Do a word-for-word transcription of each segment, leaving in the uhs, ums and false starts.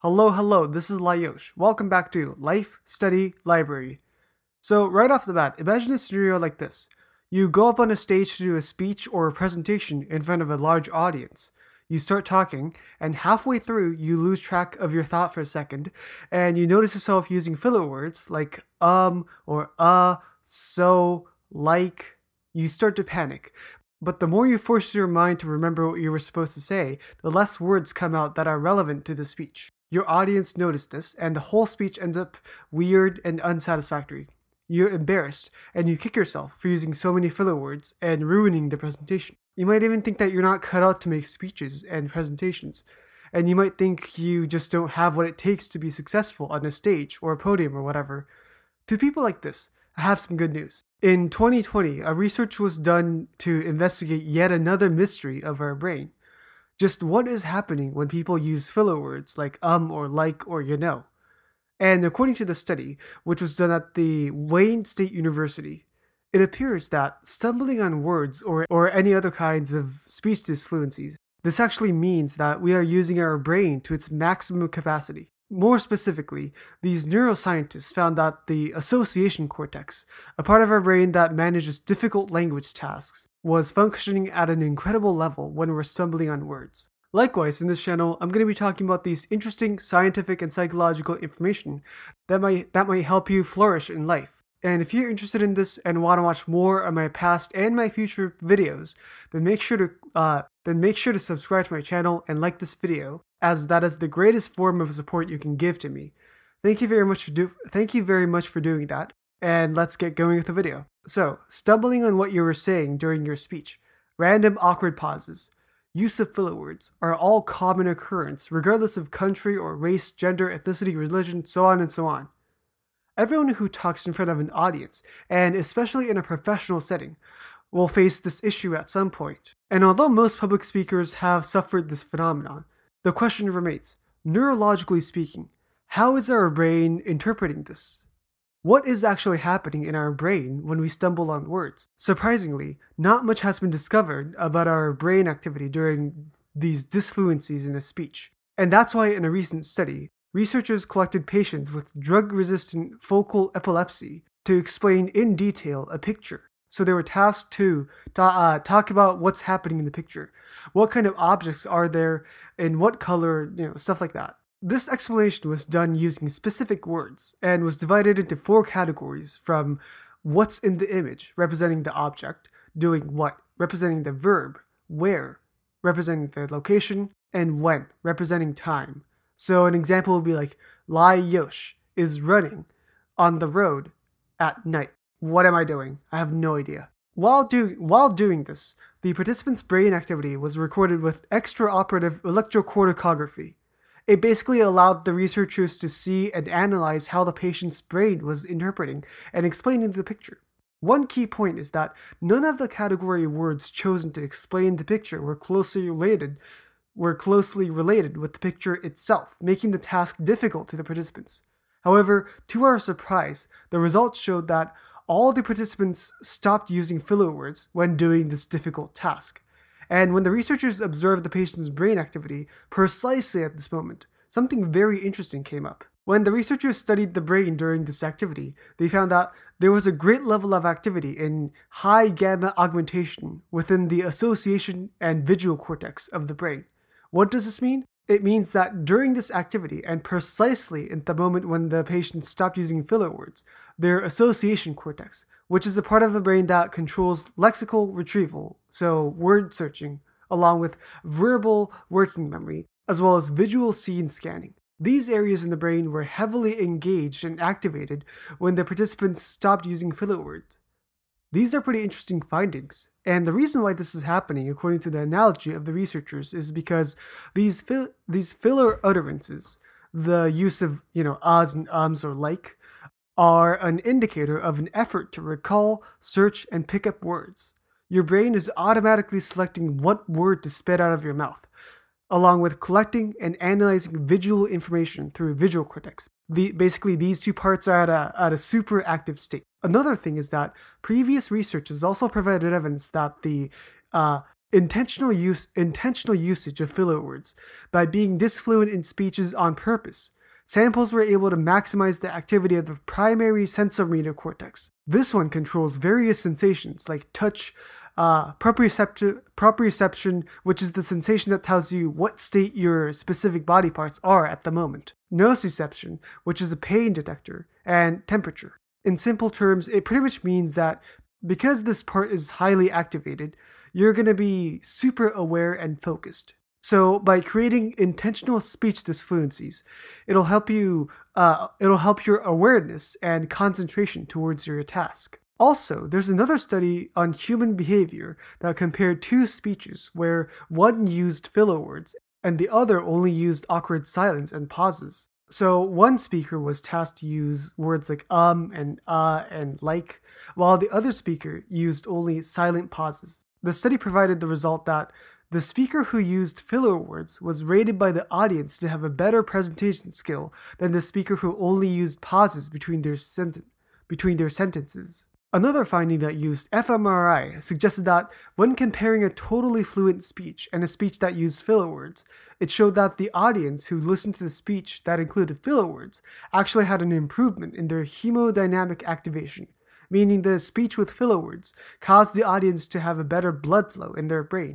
Hello, hello, this is Lye Yosh. Welcome back to Life Study Library. So, right off the bat, imagine a scenario like this. You go up on a stage to do a speech or a presentation in front of a large audience. You start talking, and halfway through, you lose track of your thought for a second, and you notice yourself using filler words like um or uh, so, like. You start to panic. But the more you force your mind to remember what you were supposed to say, the less words come out that are relevant to the speech. Your audience noticed this, and the whole speech ends up weird and unsatisfactory. You're embarrassed, and you kick yourself for using so many filler words and ruining the presentation. You might even think that you're not cut out to make speeches and presentations, and you might think you just don't have what it takes to be successful on a stage or a podium or whatever. To people like this, I have some good news. In twenty twenty, a research was done to investigate yet another mystery of our brain. Just what is happening when people use filler words like um or like or you know. And according to the study, which was done at the Wayne State University, it appears that stumbling on words or, or any other kinds of speech disfluencies, this actually means that we are using our brain to its maximum capacity. More specifically, these neuroscientists found that the association cortex, a part of our brain that manages difficult language tasks, was functioning at an incredible level when we're stumbling on words. Likewise, in this channel, I'm going to be talking about these interesting scientific and psychological information that might, that might help you flourish in life. And if you're interested in this and want to watch more of my past and my future videos, then make sure to uh, then make sure to subscribe to my channel and like this video, as that is the greatest form of support you can give to me. Thank you very much for do thank you very much for doing that, and let's get going with the video. So, stumbling on what you were saying during your speech, random awkward pauses, use of filler words are all common occurrence regardless of country or race, gender, ethnicity, religion, so on and so on. Everyone who talks in front of an audience, and especially in a professional setting, will face this issue at some point. And although most public speakers have suffered this phenomenon, the question remains, neurologically speaking, how is our brain interpreting this? What is actually happening in our brain when we stumble on words? Surprisingly, not much has been discovered about our brain activity during these disfluencies in a speech. And that's why in a recent study, researchers collected patients with drug-resistant focal epilepsy to explain in detail a picture. So they were tasked to uh, talk about what's happening in the picture. What kind of objects are there, and what color, you know, stuff like that. This explanation was done using specific words and was divided into four categories from what's in the image, representing the object, doing what, representing the verb, where, representing the location, and when, representing time. So an example would be like, Lye Yosh is running on the road at night. What am I doing? I have no idea. While, do while doing this, the participant's brain activity was recorded with extraoperative electrocorticography. It basically allowed the researchers to see and analyze how the patient's brain was interpreting and explaining the picture. One key point is that none of the category words chosen to explain the picture were closely related were closely related with the picture itself, making the task difficult to the participants. However, to our surprise, the results showed that all the participants stopped using filler words when doing this difficult task. And when the researchers observed the patient's brain activity precisely at this moment, something very interesting came up. When the researchers studied the brain during this activity, they found that there was a great level of activity in high gamma augmentation within the association and visual cortex of the brain. What does this mean? It means that during this activity, and precisely at the moment when the patient stopped using filler words, their association cortex, which is a part of the brain that controls lexical retrieval, so word searching, along with verbal working memory, as well as visual scene scanning. These areas in the brain were heavily engaged and activated when the participants stopped using filler words. These are pretty interesting findings, and the reason why this is happening, according to the analogy of the researchers, is because these fill these filler utterances, the use of, you know, ahs and ums or like, are an indicator of an effort to recall, search, and pick up words. Your brain is automatically selecting what word to spit out of your mouth, along with collecting and analyzing visual information through visual cortex. The, basically, these two parts are at a, at a super active state. Another thing is that previous research has also provided evidence that the uh, intentional use intentional usage of filler words by being disfluent in speeches on purpose. Samples were able to maximize the activity of the primary sensomotor cortex. This one controls various sensations like touch, uh, proprioception, proprioception, which is the sensation that tells you what state your specific body parts are at the moment, nociception, which is a pain detector, and temperature. In simple terms, it pretty much means that because this part is highly activated, you're going to be super aware and focused. So by creating intentional speech disfluencies, it'll help you, uh, it'll help your awareness and concentration towards your task. Also, there's another study on human behavior that compared two speeches where one used filler words and the other only used awkward silence and pauses. So one speaker was tasked to use words like um and uh and like, while the other speaker used only silent pauses. The study provided the result that the speaker who used filler words was rated by the audience to have a better presentation skill than the speaker who only used pauses between their, senten- between their sentences. Another finding that used f M R I suggested that when comparing a totally fluent speech and a speech that used filler words, it showed that the audience who listened to the speech that included filler words actually had an improvement in their hemodynamic activation, meaning the speech with filler words caused the audience to have a better blood flow in their brain.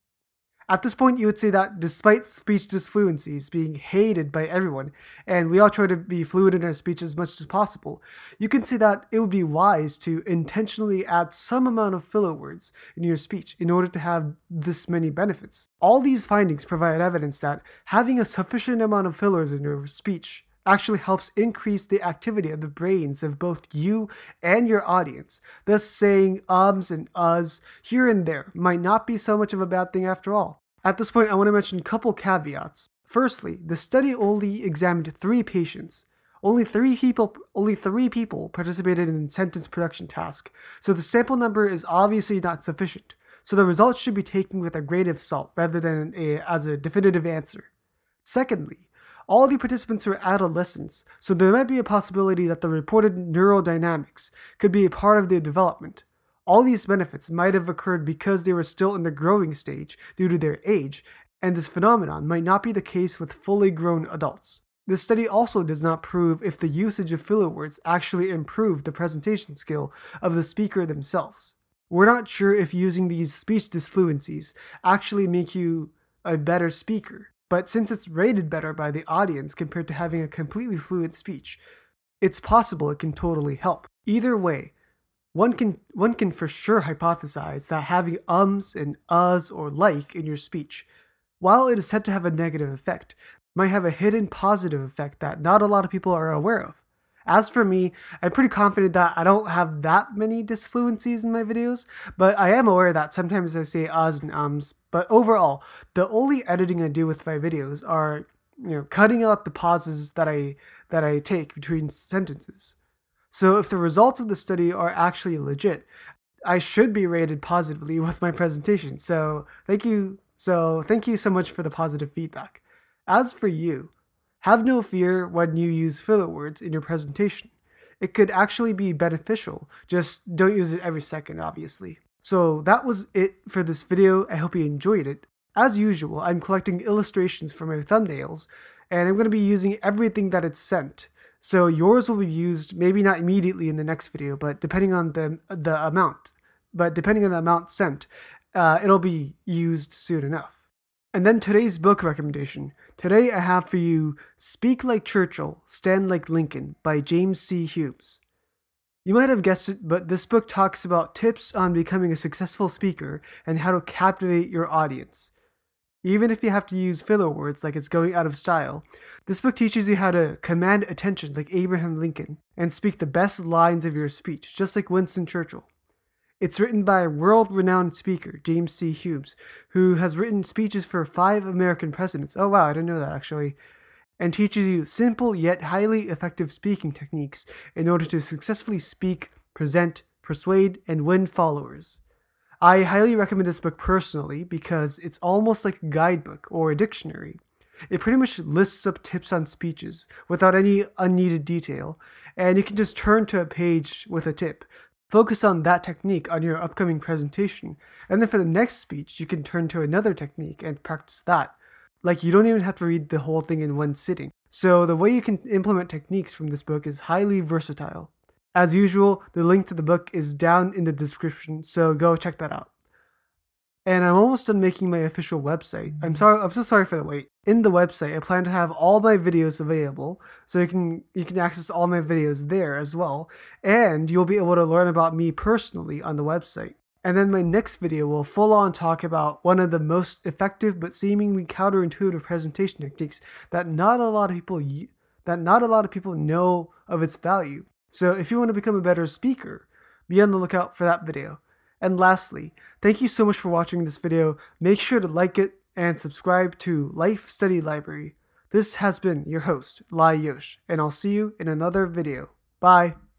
At this point, you would say that despite speech disfluencies being hated by everyone, and we all try to be fluent in our speech as much as possible, you can say that it would be wise to intentionally add some amount of filler words in your speech in order to have this many benefits. All these findings provide evidence that having a sufficient amount of fillers in your speech actually helps increase the activity of the brains of both you and your audience. Thus, saying ums and uhs here and there might not be so much of a bad thing after all. At this point, I want to mention a couple caveats. Firstly, the study only examined three patients. Only three people only three people participated in the sentence production task, so the sample number is obviously not sufficient. So the results should be taken with a grain of salt rather than a, as a definitive answer. Secondly, all the participants were adolescents, so there might be a possibility that the reported neurodynamics could be a part of their development. All these benefits might have occurred because they were still in the growing stage due to their age, and this phenomenon might not be the case with fully grown adults. This study also does not prove if the usage of filler words actually improved the presentation skill of the speaker themselves. We're not sure if using these speech disfluencies actually make you a better speaker, but since it's rated better by the audience compared to having a completely fluent speech, it's possible it can totally help. Either way, one can one can for sure hypothesize that having ums and uhs or like in your speech, while it is said to have a negative effect, might have a hidden positive effect that not a lot of people are aware of. As for me, I'm pretty confident that I don't have that many disfluencies in my videos, but I am aware that sometimes I say uhs and ums. But overall, the only editing I do with my videos are, you know, cutting out the pauses that I that I take between sentences. So if the results of the study are actually legit, I should be rated positively with my presentation. So thank you. So thank you so much for the positive feedback. As for you, have no fear when you use filler words in your presentation. It could actually be beneficial, just don't use it every second, obviously. So that was it for this video. I hope you enjoyed it. As usual, I'm collecting illustrations for my thumbnails, and I'm going to be using everything that it's sent. So yours will be used, maybe not immediately in the next video, but depending on the, the amount, but depending on the amount sent, uh, it'll be used soon enough. And then today's book recommendation. Today I have for you Speak Like Churchill, Stand Like Lincoln by James C. Humes. You might have guessed it, but this book talks about tips on becoming a successful speaker and how to captivate your audience. Even if you have to use filler words like it's going out of style, this book teaches you how to command attention like Abraham Lincoln and speak the best lines of your speech, just like Winston Churchill. It's written by world-renowned speaker James C. Humes, who has written speeches for five American presidents. Oh wow, I didn't know that actually. And teaches you simple yet highly effective speaking techniques in order to successfully speak, present, persuade, and win followers. I highly recommend this book personally because it's almost like a guidebook or a dictionary. It pretty much lists up tips on speeches without any unneeded detail, and you can just turn to a page with a tip. Focus on that technique on your upcoming presentation, and then for the next speech, you can turn to another technique and practice that. Like, you don't even have to read the whole thing in one sitting. So the way you can implement techniques from this book is highly versatile. As usual, the link to the book is down in the description, so go check that out. And I'm almost done making my official website. I'm sorry, I'm so sorry for the wait. In the website, I plan to have all my videos available, so you can you can access all my videos there as well, and you'll be able to learn about me personally on the website. And then my next video will full on talk about one of the most effective but seemingly counterintuitive presentation techniques that not a lot of people that not a lot of people know of its value. So if you want to become a better speaker, be on the lookout for that video. And lastly, thank you so much for watching this video. Make sure to like it and subscribe to Life Study Library. This has been your host, Lye Yosh, and I'll see you in another video. Bye!